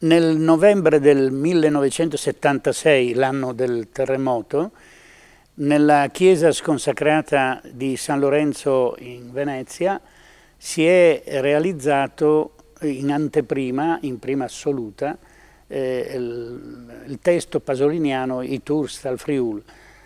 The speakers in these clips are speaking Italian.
Nel novembre del 1976, l'anno del terremoto, nella chiesa sconsacrata di San Lorenzo in Venezia si è realizzato in anteprima, in prima assoluta, il testo pasoliniano I Tours al Friul,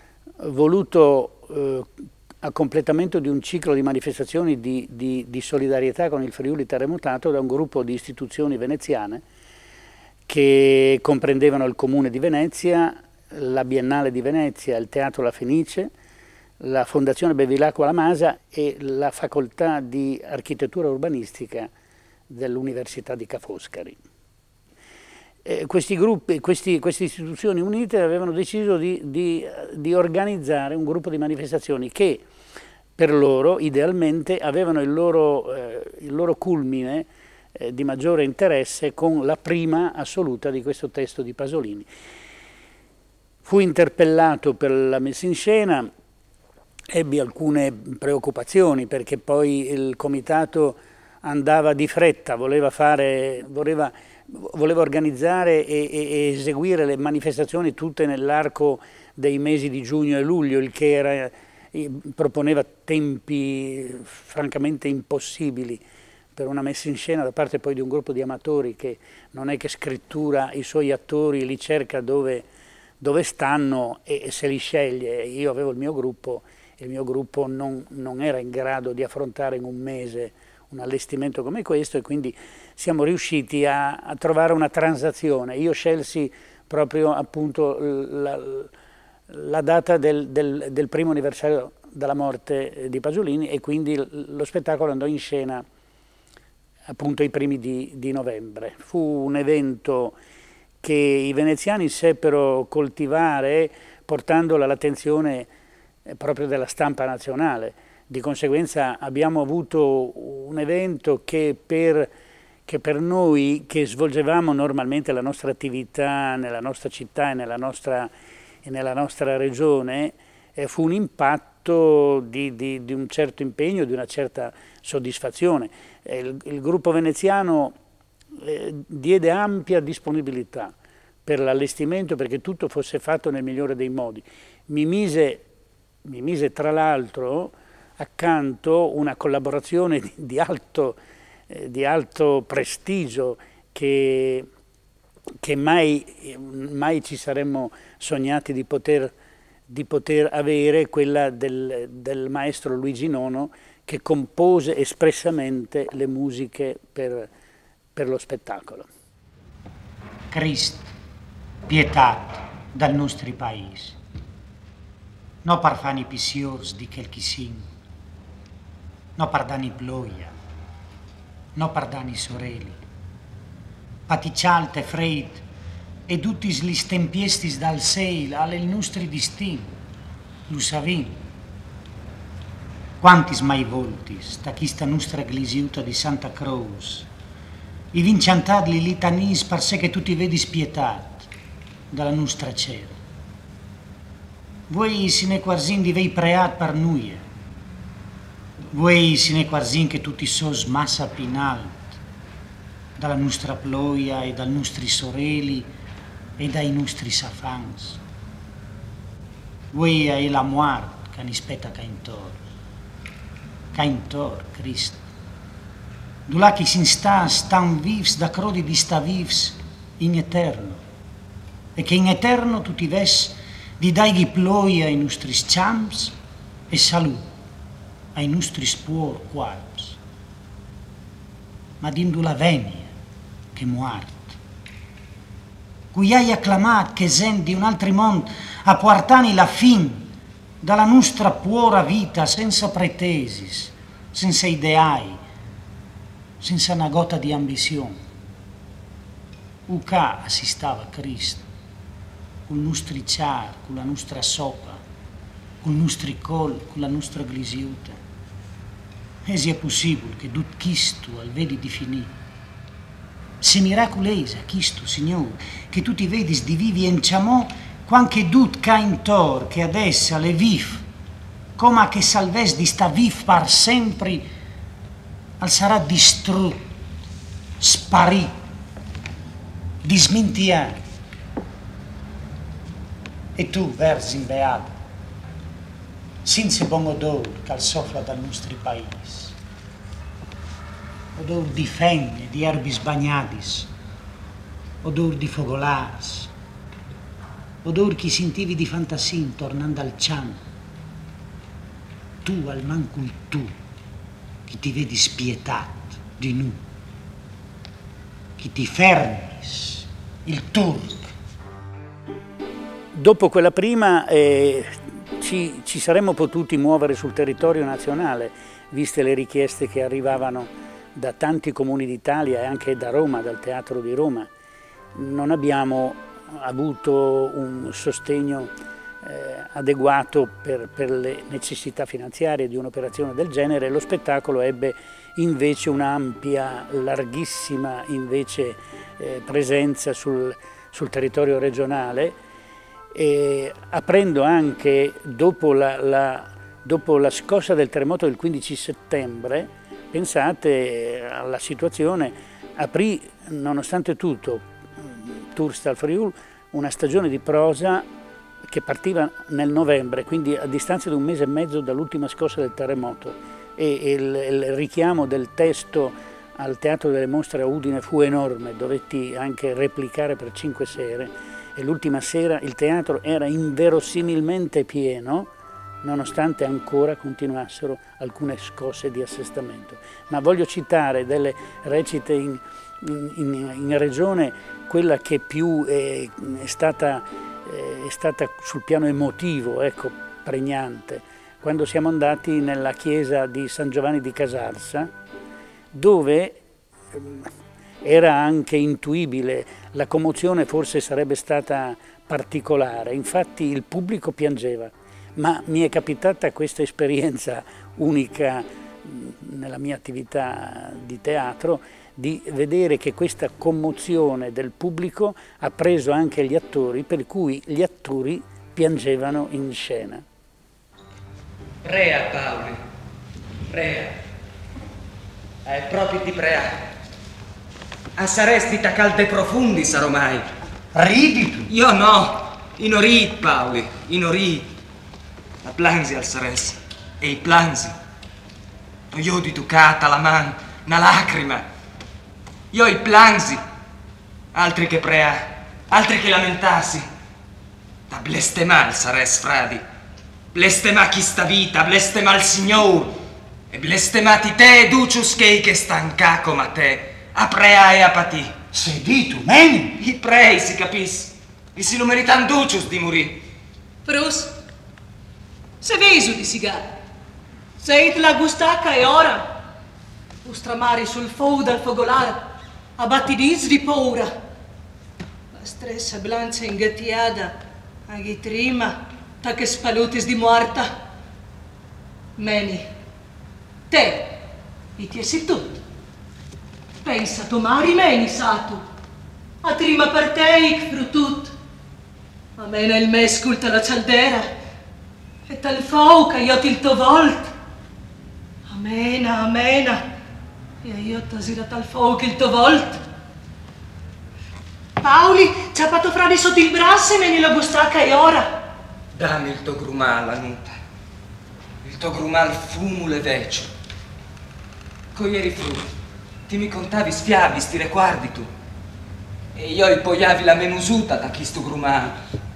voluto a completamento di un ciclo di manifestazioni di solidarietà con il Friuli terremotato da un gruppo di istituzioni veneziane che comprendevano il Comune di Venezia, la Biennale di Venezia, il Teatro La Fenice, la Fondazione Bevilacqua La Masa e la Facoltà di Architettura Urbanistica dell'Università di Ca' Foscari. Questi gruppi, queste istituzioni unite avevano deciso di organizzare un gruppo di manifestazioni che per loro, idealmente, avevano il loro culmine di maggiore interesse con la prima assoluta di questo testo di Pasolini. Fui interpellato per la messa in scena, ebbi alcune preoccupazioni perché poi il comitato andava di fretta, voleva organizzare e eseguire le manifestazioni tutte nell'arco dei mesi di giugno e luglio, il che proponeva tempi francamente impossibili per una messa in scena da parte poi di un gruppo di amatori che non è che scrittura i suoi attori, li cerca dove stanno e se li sceglie. Io avevo il mio gruppo e il mio gruppo non era in grado di affrontare in un mese un allestimento come questo e quindi siamo riusciti a trovare una transazione. Io scelsi proprio appunto la data del primo anniversario della morte di Pasolini e quindi lo spettacolo andò in scena appunto i primi di novembre. Fu un evento che i veneziani seppero coltivare portandolo all'attenzione proprio della stampa nazionale. Di conseguenza abbiamo avuto un evento che per noi che svolgevamo normalmente la nostra attività nella nostra città e nella nostra regione fu un impatto di un certo impegno, di una certa soddisfazione. Il gruppo veneziano diede ampia disponibilità per l'allestimento perché tutto fosse fatto nel migliore dei modi. Mi mise tra l'altro accanto una collaborazione di alto prestigio che mai ci saremmo sognati di poter avere, quella del maestro Luigi Nono che compose espressamente le musiche per lo spettacolo. Cristo, pietat dal nostri paesi, no par fani pisiors di quel chi sin, no par dani ploia, no par dani soreli, paticialte freit e tutti gli stempiestis dal seil alle nostri distin, lo savim. Quantis mai voltis, da questa nostra glisiuta di Santa Cruz, i vinciantat li litanis par sé che tutti vedi spietat dalla nostra cera. Voi sine quarzin di vei preat per nuie, voi sine quarzin che tutti sos massa pinalt dalla nostra ploia e dai nostri soreli e dai nostri safans. Voi è la muart che ni spetta caintor, Cristo. Dulà chi si stan vivs da crodi di sta vivs in eterno, e che in eterno tutti ves di daighi ploia ai nostri champs e salut ai nostri puor quarps. Ma dindula venia che muart, cui hai acclamat che zen di un altri mond a portani la fin dalla nostra puora vita senza pretesis, senza ideai, senza una gota di ambizione. Uca assistava Cristo, con i nostri ciar, con la nostra sopa, con i nostri col, con la nostra glisiuta. E se è possibile che tutto questo al vedi di finire. Se miracolesa questo, Signore, che tu ti vedi di vivi in ciamò, quanche tut caintor che adesso le viv, come che salves di sta viv par sempre, al sarà distrutto, sparito, di smintiare. E tu, versi in beato, senza buon odore che soffla dal nostro paese. Odor di fenne, di erbi sbagnadis, odor di fogolars, odor che sentivi di fantasia tornando al ciano. Tu, al manco tu, che ti vedi spietato di nu, che ti fermis, il turco. Dopo quella prima ci saremmo potuti muovere sul territorio nazionale, viste le richieste che arrivavano da tanti comuni d'Italia e anche da Roma, dal Teatro di Roma. Non abbiamo avuto un sostegno adeguato per le necessità finanziarie di un'operazione del genere. Lo spettacolo ebbe invece un'ampia, larghissima invece, presenza sul territorio regionale, aprendo anche dopo la scossa del terremoto del 15 settembre, pensate alla situazione, aprì nonostante tutto Tours dal Friuli una stagione di prosa che partiva nel novembre, quindi a distanza di un mese e mezzo dall'ultima scossa del terremoto, e il richiamo del testo al Teatro delle Mostre a Udine fu enorme, dovetti anche replicare per 5 sere. E l'ultima sera il teatro era inverosimilmente pieno, nonostante ancora continuassero alcune scosse di assestamento. Ma voglio citare delle recite in regione, quella che più è stata sul piano emotivo, ecco, pregnante, quando siamo andati nella chiesa di San Giovanni di Casarsa, dove era anche intuibile, la commozione forse sarebbe stata particolare, infatti il pubblico piangeva, ma mi è capitata questa esperienza unica nella mia attività di teatro, di vedere che questa commozione del pubblico ha preso anche gli attori, per cui gli attori piangevano in scena. Prea, Paoli, prea, è proprio di prea. A saresti ta calde profondi sarò mai. Ridi tu? Io no, inorid, Paoli, inorid. La plansi al sares, e i plansi. Io di tucata la man, una lacrima. Io i plansi, altri che prea, altri che lamentassi. Da blestema il sares, fradi. Blestema chi sta vita, blestema il Signor. E blestemati te, ducius che stanca come te. A prea e a patì. Sedi tu, meni? I prei, si capis. E si lo meritan ducius di morì. Frus, se vesu di sigar. Seit la gustacca e ora. Ustramari sul fogo dal fogolar. A battidis di paura. La stressa blanca ingattiada. A ghitrima. Ta che spalutis di morta. Meni. Te. I tiesi tutto. Pensa, tomari meni sato, a trima per te ic frutut. Amena il mesculta la cialdera, e tal fauca io til to volt. Amena, amena, e io tasira tal fauca il to volt. Paoli, ciapato fradi sotto il brasse meni la gustacca e ora. Dammi il to grumal, Anuta. Il to grumal fumule vecchio. Coglieri frutti. Ti mi contavi sfiavi, sti reguardi tu. E io ipoiavi la menusuta da chi sto grumano.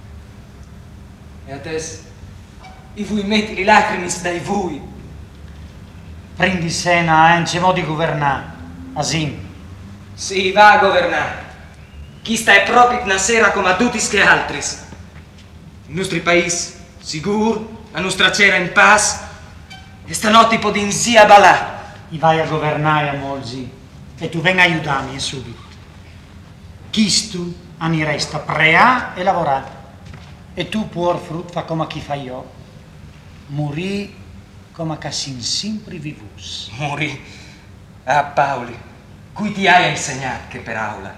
E adesso i vui metti le lacrimi dai vui. Prendi sena, non c'è modo di governare. Asim. Sì, va a governare. Chi sta è proprio una sera come a tutti che altri. Il nostro paese sicuro, la nostra cera in pace, e stanotte po' di insia balà. I vai a governare a Molzi. E tu venga a aiutarmi subito. Chistu ani resta prea e lavorare. E tu puoi frutta come chi fa io. Morì come che sin sempre vivus. Morì? Ah, Paoli, cui ti hai a insegnare che per aula?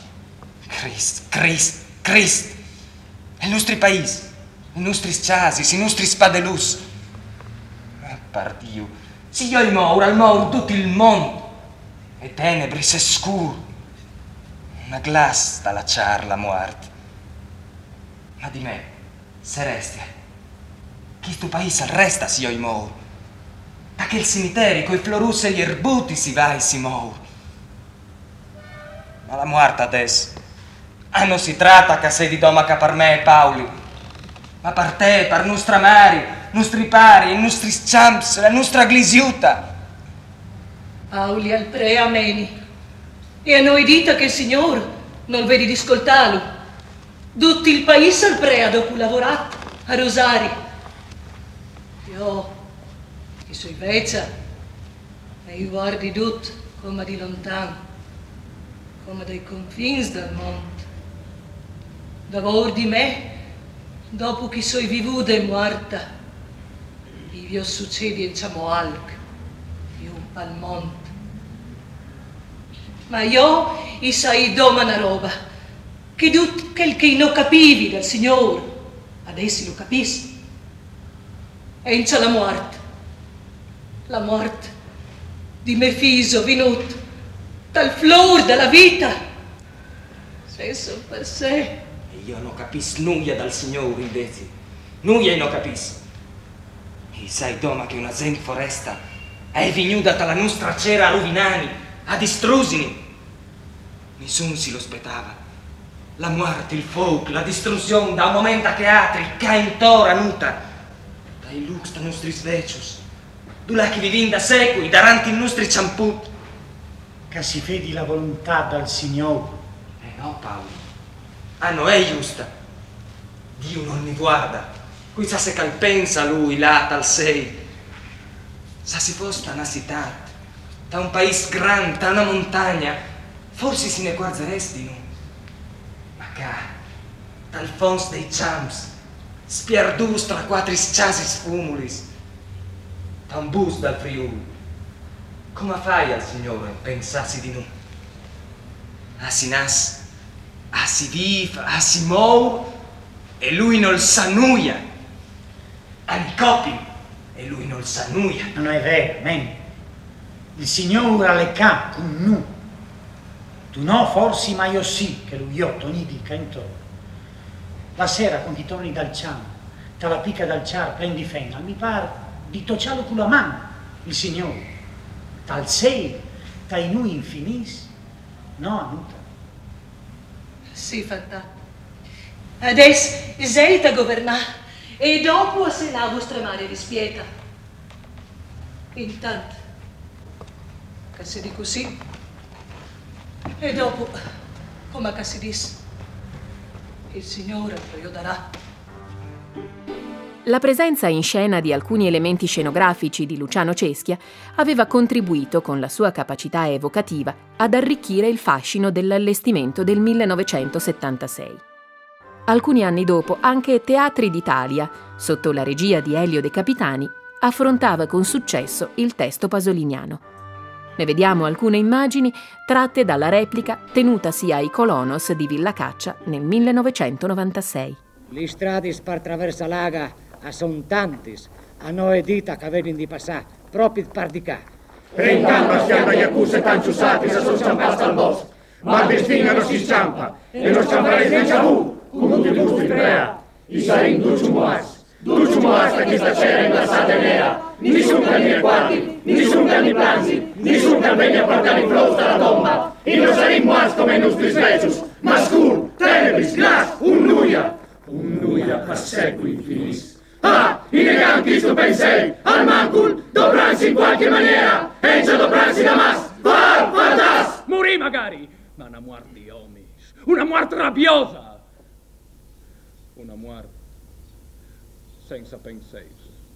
Crist. È il nostro paese, i nostri chasi, i nostri spadelus. Ah, pardio. Si io ora il tutto il mondo. E tenebri se scuro. una glace da lasciar la morte. Ma di me, Celestia, chi sto paese resta se io i moro? Da che il cimitero, coi florus e gli erbuti si va e si muore. Ma la morte adesso, non si tratta che sei di domaca per me, Pauli, ma per te, per nostra mari, nostri pari, i nostri champs, la nostra glisiuta. Pauli al pre ameni. E a noi dita che il Signore non vedi di ascoltarlo. Tutto il paese al pre dopo lavorato a Rosari. Io, che sono vecchia, e io guardi tutto come di lontano, come dai confini del mondo. Davor di me, dopo che sono vivuta e morta, vi succede in Ciamoalc, più al mondo. Ma io sai doma una roba, che tutto quel che non capivi dal Signore, adesso lo capisci. E in c'è la morte di me fiso venuto dal flor della vita, senso per sé. E io non capisco nulla dal Signore invece, nulla non capisco. E sai doma che una gente foresta è venuta dalla nostra cera a rovinani, a distrusini. Nessuno si lo aspettava. La morte, il fuoco, la distruzione da un momento che altri caen tora nuta. Dai lux da nostri svecios, là che vivin da secoli, davanti i nostri ciamput. Che si vedi la volontà dal Signore. No, Paolo. Non è giusta. Dio non mi guarda. Qui sa se pensa lui, là, tal sei. Sa si fosse una città, da un paese grande, da una montagna, forse se ne guarderesti noi. Ma qua, dal fondo dei champs, spiardus tra quattro chassis fumulis, da un bus dal Friuli. Come fai al Signore pensarsi di noi? Si nasce, si vive, si muove, e lui non sa nulla. Ani copi, e lui non sa nulla. Non è vero, men. Il Signore ha le ca con nu. Tu no, forse, ma io sì, che lui otto ni dica intorno. La sera, quando ti torni dal ciam, te la picca dal ciar, prendi fenna, mi pare di tocciarlo con la mano, il Signore. Tal sei, tai nu infinis, no, anuta. Sì, fatta. Adesso sei da governare e dopo se la vostra madre rispieta. Intanto, che si di così, e dopo, come che si dice, il Signore lo darà. La presenza in scena di alcuni elementi scenografici di Luciano Ceschia aveva contribuito, con la sua capacità evocativa, ad arricchire il fascino dell'allestimento del 1976. Alcuni anni dopo, anche Teatri d'Italia, sotto la regia di Elio De Capitani, affrontava con successo il testo pasoliniano. Ne vediamo alcune immagini tratte dalla replica tenutasi ai Colonos di Villa Caccia nel 1996. Le strade per traversa l'aga sono tantis, a noi dita che vedono di passare, proprio per di qua. E intanto stiamo gli accuse tanto usati se sono scampati al bosco, ma il destino non si scampa, e non scamperei senza vu, come tutti i gusti crea. I sarin dulciumoas da chi sta c'era in glassata nera, nessun canni quarti, nessun canni pranzi, nessun canni a portare i flows dalla tomba, e non saremmo come i nostri svecios, ma scur, tenebris, glass, un nuia per secoli infinis. I neganti sto pensei, al mancul, dopransi in qualche maniera, e già dopransi da mas, fardas! Morì magari, ma una morte di omis, una morte rabbiosa, una morte senza pensieri.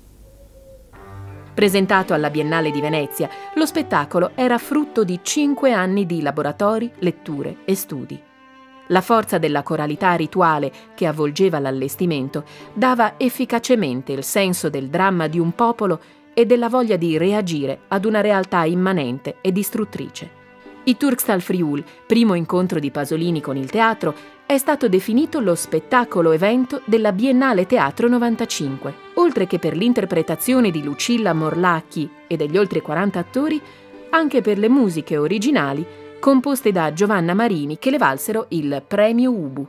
Presentato alla Biennale di Venezia, lo spettacolo era frutto di 5 anni di laboratori, letture e studi. La forza della coralità rituale che avvolgeva l'allestimento dava efficacemente il senso del dramma di un popolo e della voglia di reagire ad una realtà immanente e distruttrice. I Turkstal Friul, primo incontro di Pasolini con il teatro, è stato definito lo spettacolo evento della Biennale Teatro 95. Oltre che per l'interpretazione di Lucilla Morlacchi e degli oltre 40 attori, anche per le musiche originali composte da Giovanna Marini che le valsero il premio Ubu.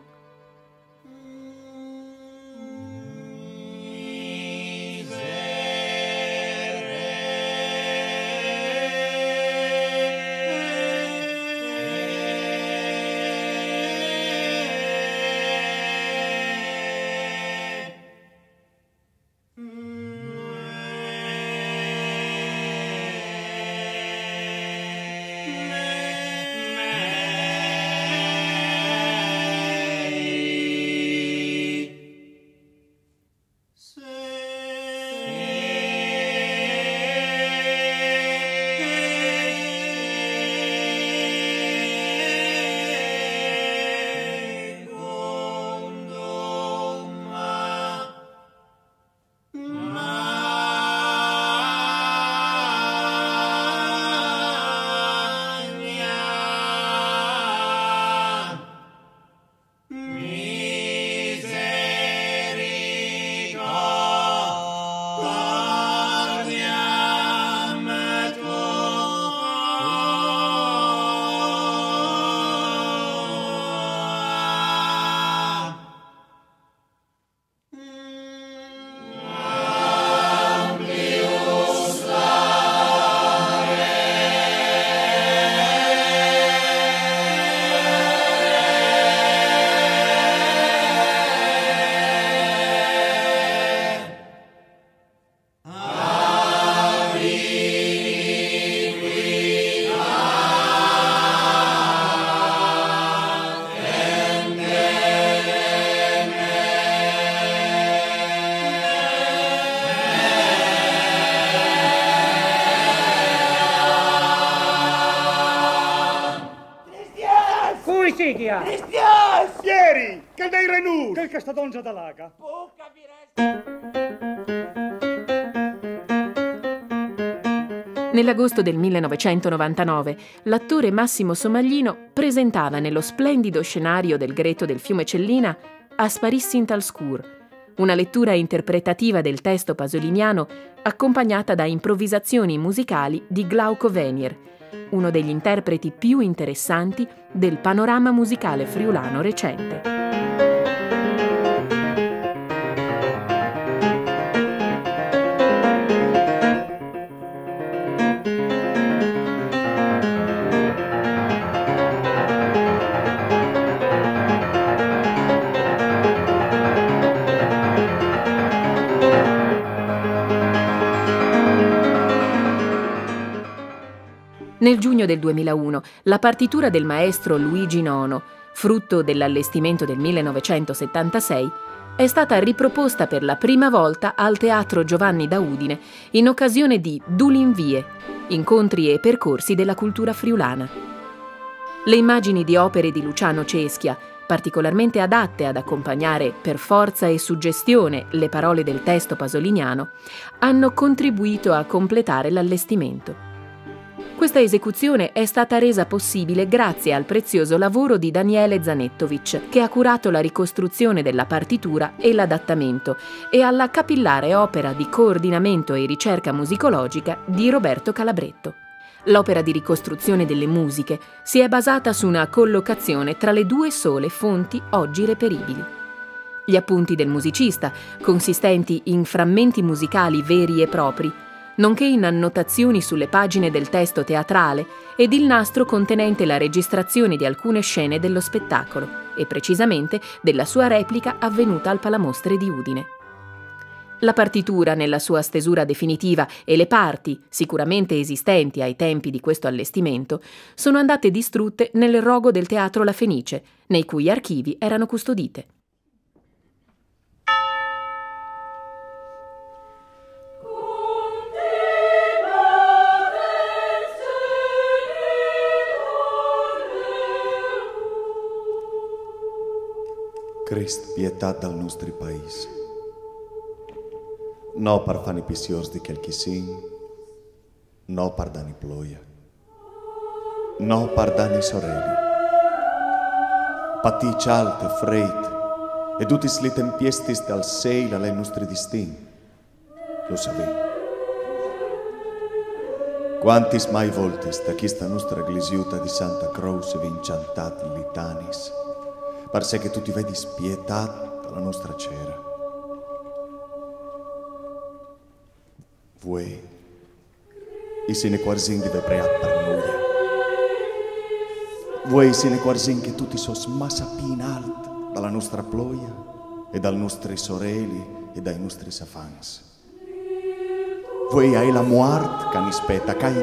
Cristian! Pieri! Che dei Renù! Che sta donza da laga! Nell'agosto del 1999, l'attore Massimo Somaglino presentava nello splendido scenario del Greto del fiume Cellina Asparissin al scur, una lettura interpretativa del testo pasoliniano accompagnata da improvvisazioni musicali di Glauco Venier, uno degli interpreti più interessanti del panorama musicale friulano recente. Nel giugno del 2001, la partitura del maestro Luigi Nono, frutto dell'allestimento del 1976, è stata riproposta per la prima volta al Teatro Giovanni da Udine in occasione di Dulinvie, incontri e percorsi della cultura friulana. Le immagini di opere di Luciano Ceschia, particolarmente adatte ad accompagnare per forza e suggestione le parole del testo pasoliniano, hanno contribuito a completare l'allestimento. Questa esecuzione è stata resa possibile grazie al prezioso lavoro di Daniele Zanettovic, che ha curato la ricostruzione della partitura e l'adattamento, e alla capillare opera di coordinamento e ricerca musicologica di Roberto Calabretto. L'opera di ricostruzione delle musiche si è basata su una collocazione tra le due sole fonti oggi reperibili. Gli appunti del musicista, consistenti in frammenti musicali veri e propri, nonché in annotazioni sulle pagine del testo teatrale ed il nastro contenente la registrazione di alcune scene dello spettacolo, e precisamente della sua replica avvenuta al Palamostre di Udine. La partitura nella sua stesura definitiva e le parti, sicuramente esistenti ai tempi di questo allestimento, sono andate distrutte nel rogo del Teatro La Fenice, nei cui archivi erano custodite. Crist, pietà del nostre país. No par fani piciós di quel chi sin, no par dani ploia, no par dani sorelli. Pati cialte, freit, ed utis li tempiestis dal seil alle nostri distin. Lo sapevi. Quantis mai voltis da questa nostra glisiuta di Santa Croce vinciantat litanis, par se che tu ti vedi spietat dalla nostra cera. Vuoi, i sine quarzin di vepreat per nuia. Vuoi sine quarzin che tutti sos massa pin alt dalla nostra ploia e dal nostri sorelli e dai nostri safans. Vuoi hai la muart che mi spetta, ca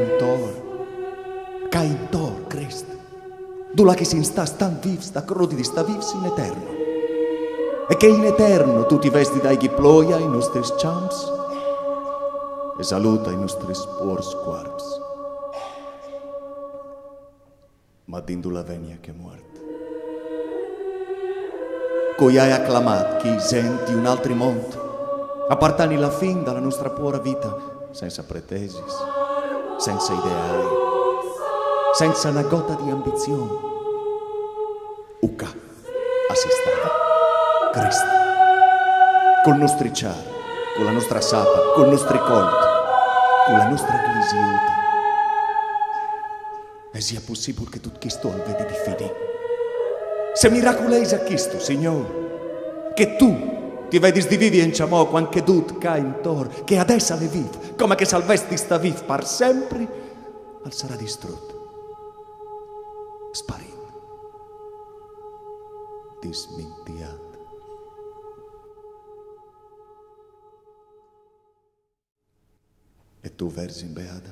in tor, Crist. Du la che si sta stan vivs da crodi di sta vivs in eterno. E che in eterno tu ti vesti dai chi ploia i nostri champs e saluta i nostri spor squarps. Ma dindu la venia che muort. Cui hai acclamat chi senti un altri mondo, appartani la fin dalla nostra pura vita, senza pretesis, senza ideali, senza una gota di ambizione. Ucca, assistata, Cristo, col nostri ciar, con la nostra sapa, col nostri colti, con la nostra glisiuta. E sia possibile che tutto questo al vedi di fini. Se miraculeis a questo, Signore, che tu ti vedi di vivi in ciamò quanche dut ca in tor, che adesso le viv, come che salvesti sta viv par sempre, al sarà distrutto, sparito, dismintiato. E tu versi in beata?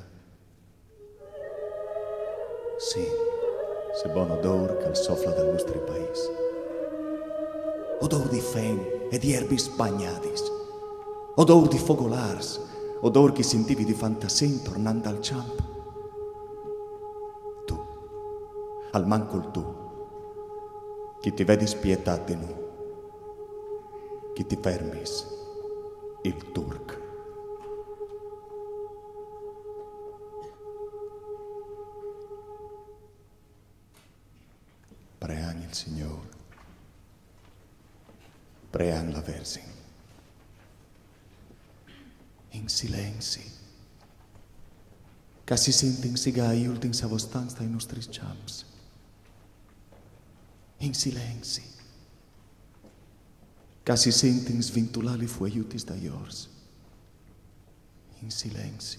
Sì, se buon odor che soffla dal nostro paese. Odor di fem e di erbi spagnadis, odor di fogolars, odor che sentivi di fantasia tornando al campo. Tu, al mancol tu, che ti vedi spietato di noi, che ti fermis il Turc. Preani il Signore. Prean la Vergine. In silenzi. Che si sente in sigai ultins avostans dai nostri champs. In silenzi. Che si sente in svintulali fuaiutis da iors. In silenzi.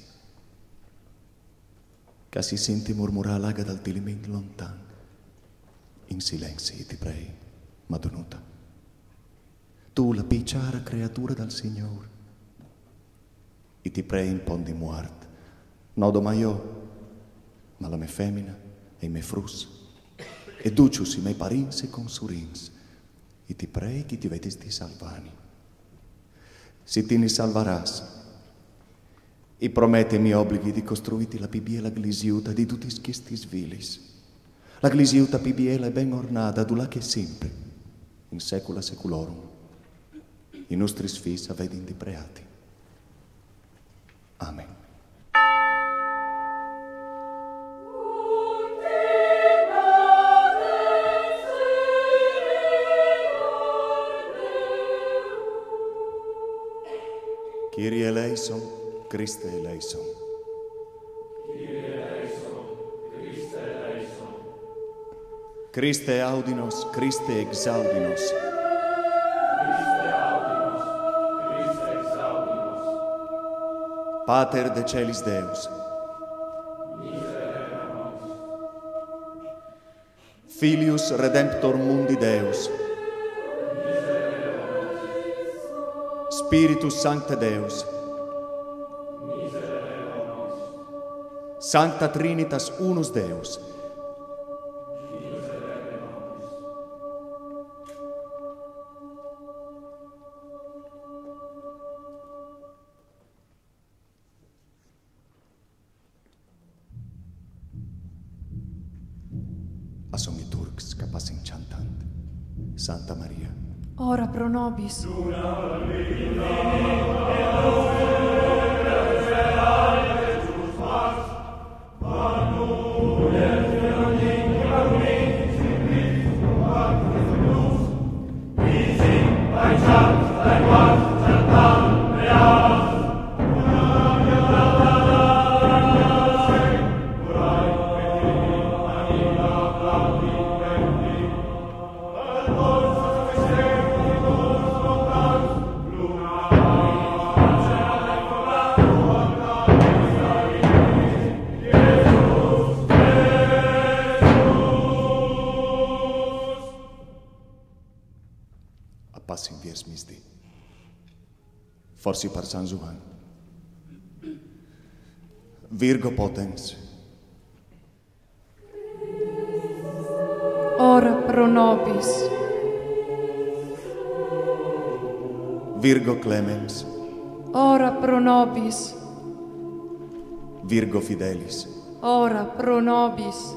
Che si sente murmurare l'aga dal tilimen lontan. In silenzi, ti prego, Madonutta. Tu, la picciara creatura dal Signore, e ti prei in pon di muart, nodo maio, ma la me femmina e me frus, e ducius i me parins e consurins, e ti prei che ti vedis di salvani. Se ti ne salvaras, e promette mi obblighi di costruiti la pibiela glisiuta di tutti schisti svilis. La glisiuta pibiela è ben ornata, dula che sempre, in secula seculorum, i nostri sfis avedi indipreati. Amen. Kyrie eleison, Christe eleison. Kyrie eleison, Christe eleison. Christe audinos, Christe exaudinos. Pater de celis Deus, miserere nobis. Filius redemptor mundi Deus, miserere nobis. Spiritus Sancte Deus, miserere nobis. Sancta Trinitas unus Deus, miserere nobis. A son i turcs capaci chantant. Santa Maria. Ora pro nobis. pies misti. Forsi per San Juan. Virgo potens. Ora pro nobis. Virgo clemens. Ora pro nobis. Virgo fidelis. Ora pro nobis.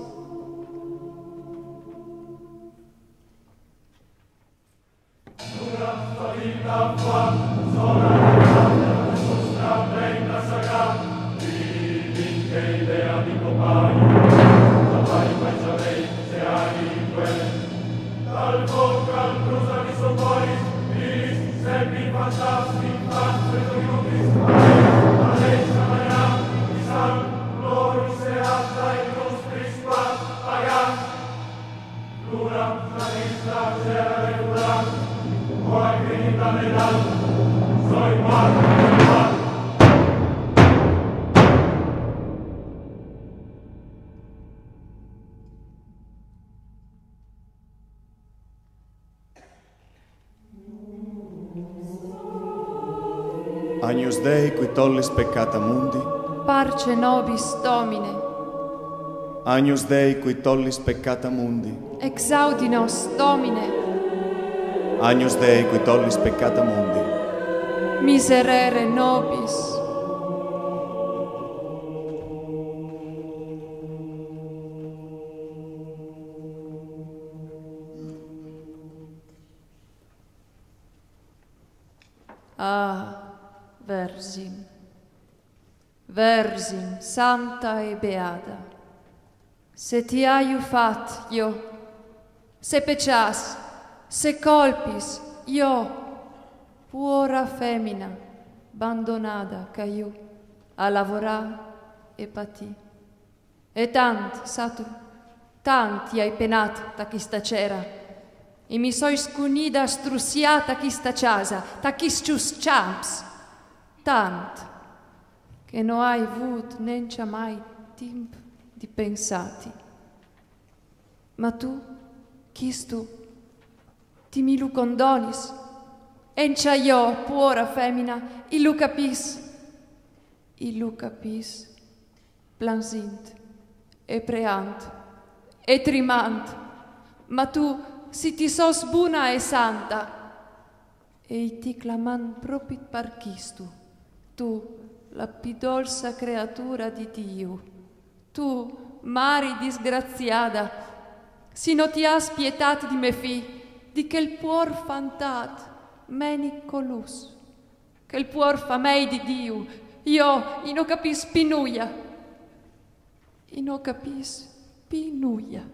Agnus Dei qui tollis peccata mundi. Parce nobis Domine. Agnus Dei qui tollis peccata mundi. Exaudi nos, Domine. Agnus Dei qui tollis peccata mundi. Miserere nobis. Ah, Vergine, Vergine santa e beata, se ti aiufat io, se peccias, se colpis io, puora femmina, abbandonata caiu, a lavorare e patì. E tant, Satu, tanti hai penat da questa cera, e mi sois cunida strussiata questa casa, da quistus champs, tant, che non hai avuto neanche mai tempo di pensati. Ma tu, chistu, ti mi lu condonis, encia io, puora femmina, illu capis, plansint, e preant, e trimant, ma tu, si ti sos buna e santa, e ti claman proprio per chistu, tu, la pidolsa creatura di Dio, tu, Mari disgraziata, si non ti has pietat di me fi, di che il puor fantat, meni colus, che il puor famei di Dio, io, non capis pinuia, non capis pinuia.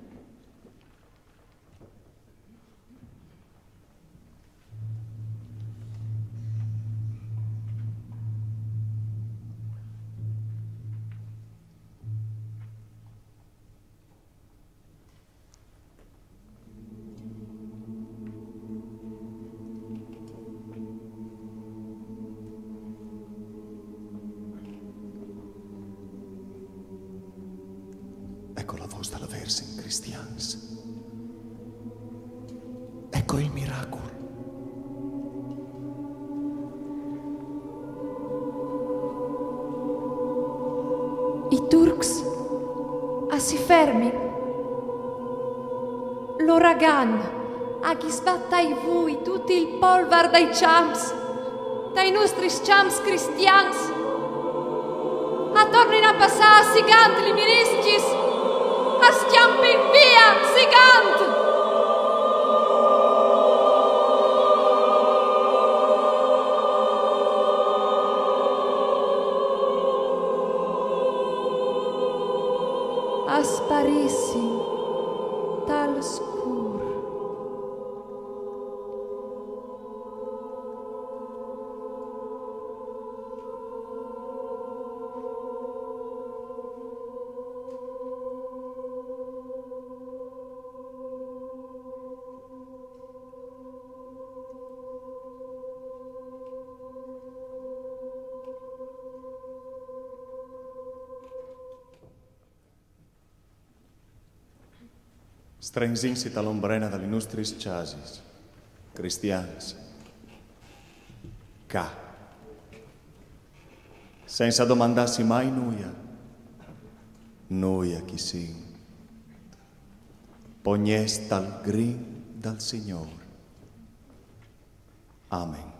Ecco la voce della Vergine Christians. Ecco il miracolo. I Turks si fermi. L'uragan chi sbatta i vui tutti il polvar dai champs, dai nostri champs cristians. Tornin a passare sigant li miriscis, a schiampin via sigant. Asparissi tal scur. Strensinsit all'ombrena dalle nostris chasis, cristians, ca, senza domandarsi mai noia chi si, pognes dal grin dal Signore. Amen.